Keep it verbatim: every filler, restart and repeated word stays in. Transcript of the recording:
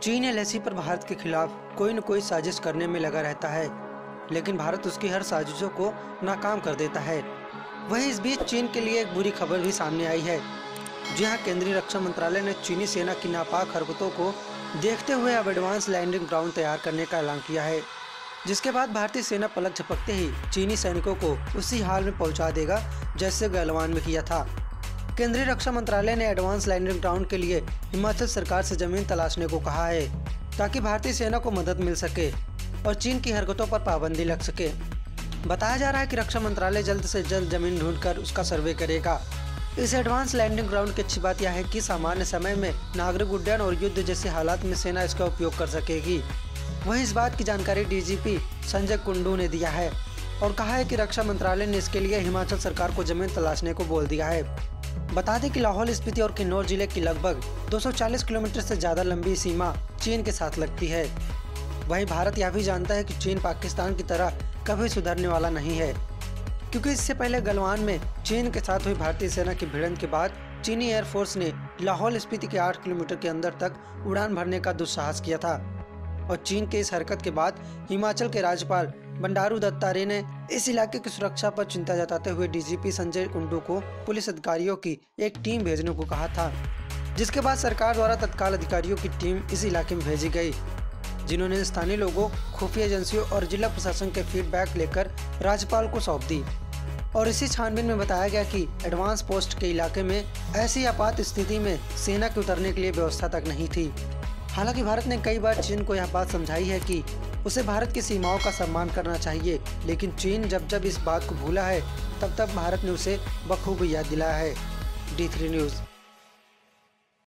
चीन L A सी पर भारत के खिलाफ कोई न कोई साजिश करने में लगा रहता है, लेकिन भारत उसकी हर साजिशों को नाकाम कर देता है। वहीं इस बीच चीन के लिए एक बुरी खबर भी सामने आई है। जी हाँ, केंद्रीय रक्षा मंत्रालय ने चीनी सेना की नापाक हरकतों को देखते हुए अब एडवांस लैंडिंग ग्राउंड तैयार करने का ऐलान किया है, जिसके बाद भारतीय सेना पलक झपकते ही चीनी सैनिकों को उसी हाल में पहुंचा देगा जैसे गलवान में किया था। केंद्रीय रक्षा मंत्रालय ने एडवांस लैंडिंग ग्राउंड के लिए हिमाचल सरकार से जमीन तलाशने को कहा है, ताकि भारतीय सेना को मदद मिल सके और चीन की हरकतों पर पाबंदी लग सके। बताया जा रहा है कि रक्षा मंत्रालय जल्द से जल्द जमीन ढूंढकर उसका सर्वे करेगा। इस एडवांस लैंडिंग ग्राउंड की अच्छी बात यह है कि सामान्य समय में नागरिक उड्डयन और युद्ध जैसे हालात में सेना इसका उपयोग कर सकेगी। वहीं इस बात की जानकारी D G P Sanjay Kundu ने दिया है और कहा है कि रक्षा मंत्रालय ने इसके लिए हिमाचल सरकार को जमीन तलाशने को बोल दिया है। बता दें कि लाहौल स्पीति और किन्नौर जिले की लगभग दो सौ चालीस किलोमीटर से ज़्यादा लंबी सीमा चीन के साथ लगती है। वहीं भारत यह भी जानता है कि चीन पाकिस्तान की तरह कभी सुधरने वाला नहीं है, क्योंकि इससे पहले गलवान में चीन के साथ हुई भारतीय सेना की भिड़ंत के बाद चीनी एयरफोर्स ने लाहौल स्पीति के आठ किलोमीटर के अंदर तक उड़ान भरने का दुस्साहस किया था। और चीन के इस हरकत के बाद हिमाचल के राज्यपाल बंडारू दत्तात्रेय ने इस इलाके की सुरक्षा पर चिंता जताते हुए D G P Sanjay Kundu को पुलिस अधिकारियों की एक टीम भेजने को कहा था, जिसके बाद सरकार द्वारा तत्काल अधिकारियों की टीम इस इलाके में भेजी गई, जिन्होंने स्थानीय लोगों, खुफिया एजेंसियों और जिला प्रशासन के फीडबैक लेकर राज्यपाल को सौंप दी। और इसी छानबीन में बताया गया कि एडवांस पोस्ट के इलाके में ऐसी आपात स्थिति में सेना के उतरने के लिए व्यवस्था तक नहीं थी। हालांकि भारत ने कई बार चीन को यह बात समझाई है कि उसे भारत की सीमाओं का सम्मान करना चाहिए, लेकिन चीन जब जब इस बात को भूला है तब तब भारत ने उसे बखूबी याद दिलाया है। D three news.